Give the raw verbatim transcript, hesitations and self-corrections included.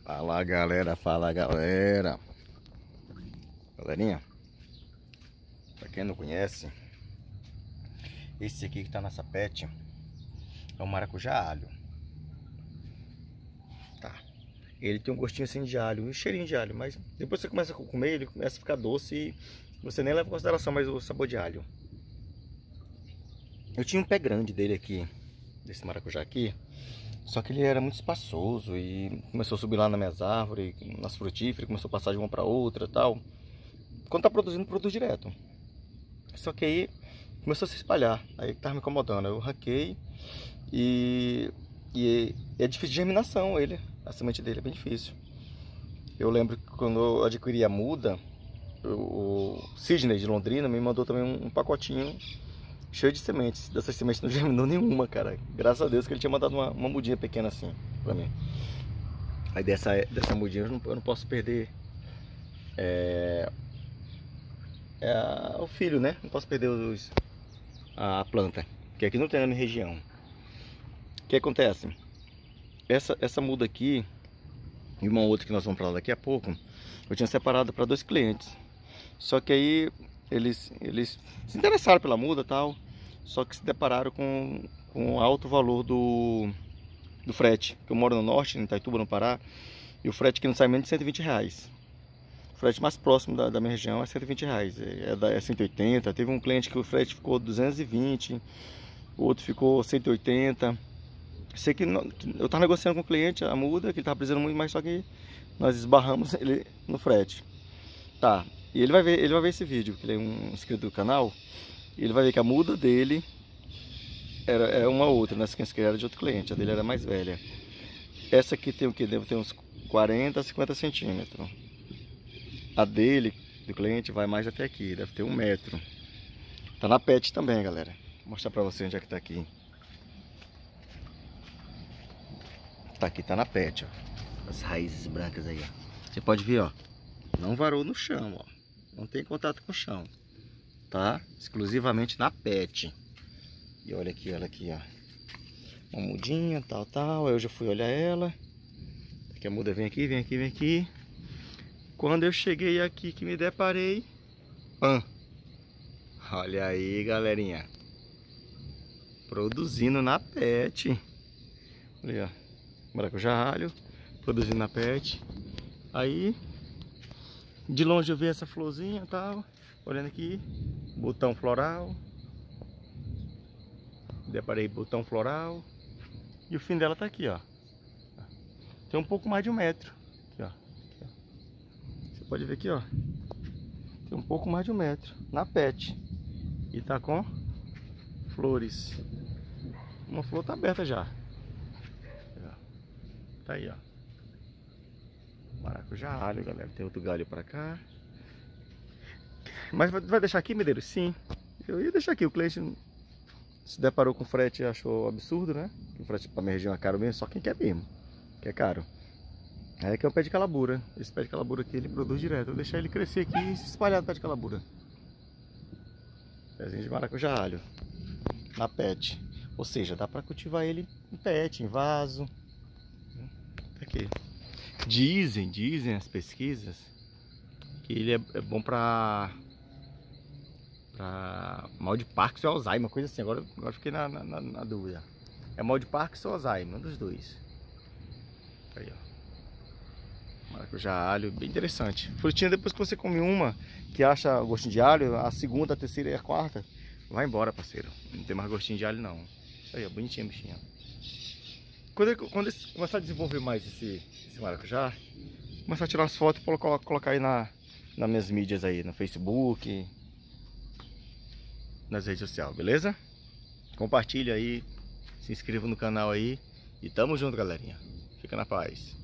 Fala galera, fala galera. Galerinha, pra quem não conhece, esse aqui que tá nessa pet é o maracujá alho. Tá. Ele tem um gostinho assim de alho, um cheirinho de alho, mas depois você começa a comer, ele começa a ficar doce e você nem leva em consideração mais o sabor de alho. Eu tinha um pé grande dele aqui, desse maracujá aqui, só que ele era muito espaçoso e começou a subir lá nas minhas árvores, nas frutíferas, começou a passar de uma para outra e tal. Quando tá produzindo, produz direto. Só que aí começou a se espalhar, aí tava me incomodando. Eu ranquei e, e é difícil de germinação ele, a semente dele é bem difícil. Eu lembro que quando eu adquiri a muda, o Sidney de Londrina me mandou também um, um pacotinho cheio de sementes. Dessas sementes não germinou nenhuma, cara. Graças a Deus que ele tinha mandado uma, uma mudinha pequena assim pra mim. Aí dessa, dessa mudinha eu não, eu não posso perder é, é, o filho, né? Não posso perder os, a planta, que aqui não tem na minha região. O que acontece? Essa, essa muda aqui e uma outra que nós vamos pra lá daqui a pouco, eu tinha separado para dois clientes. Só que aí eles, eles se interessaram pela muda e tal, só que se depararam com, com alto valor do, do frete. Eu moro no norte, em Itaituba, no Pará, e o frete aqui não sai menos de cento e vinte reais. O frete mais próximo da, da minha região é cento e vinte reais, é, é cento e oitenta. Teve um cliente que o frete ficou duzentos e vinte, o outro ficou cento e oitenta. Sei que, não, que eu estava negociando com o cliente a muda, que ele estava precisando muito, mas só que nós esbarramos ele no frete. Tá. E ele vai ver, ele vai ver esse vídeo, que ele é um inscrito do canal, e ele vai ver que a muda dele era, era uma outra, nessa que era de outro cliente, a dele era mais velha. Essa aqui tem o que? Deve ter uns quarenta, cinquenta centímetros. A dele, do cliente, vai mais até aqui, deve ter um metro. Tá na pet também, galera. Vou mostrar pra você onde é que tá aqui. Tá aqui, tá na pet, ó. As raízes brancas aí, ó. Você pode ver, ó. Não varou no chão, ó. Não tem contato com o chão, tá? Exclusivamente na pet. E olha aqui, olha aqui, ó. Uma mudinha, tal, tal. Aí eu já fui olhar ela. Aqui a muda vem aqui, vem aqui, vem aqui. Quando eu cheguei aqui que me deparei... Pã! Olha aí, galerinha. Produzindo na pet. Olha, ó. Maracujá alho. Produzindo na pet. Aí... De longe eu vi essa florzinha e tal, olhando aqui, botão floral, deparei botão floral, e o fim dela tá aqui, ó. Tem um pouco mais de um metro, aqui, ó. Aqui, ó. Você pode ver aqui, ó, tem um pouco mais de um metro, na pet, e tá com flores. Uma flor tá aberta já, tá aí, ó. Maracujá alho, galera. Tem outro galho pra cá. Mas vai deixar aqui, Medeiros? Sim. Eu ia deixar aqui. O cliente se deparou com frete e achou absurdo, né? O frete pra minha região é caro mesmo. Só quem quer mesmo, que é caro. Aí aqui é o pé de calabura. Esse pé de calabura aqui ele produz direto. Eu vou deixar ele crescer aqui e se espalhar no pé de calabura. Pezinho de maracujá alho. Na pet. Ou seja, dá pra cultivar ele em pet, em vaso. Aqui. Dizem, dizem as pesquisas que ele é, é bom pra, pra mal de Parkinson ou Alzheimer, coisa assim. Agora, agora fiquei na, na, na dúvida. É mal de Parkinson ou Alzheimer, um dos dois. Aí, ó. Maracujá alho, bem interessante. Frutinha, depois que você come uma que acha gostinho de alho, a segunda, a terceira e a quarta, vai embora, parceiro. Não tem mais gostinho de alho, não. Isso aí, ó, bonitinho, bichinho. Quando ele, quando ele começar a desenvolver mais esse, esse maracujá, começar a tirar as fotos e colocar, colocar aí na, nas minhas mídias aí, no Facebook, nas redes sociais, beleza? Compartilha aí, se inscreva no canal aí e tamo junto, galerinha. Fica na paz.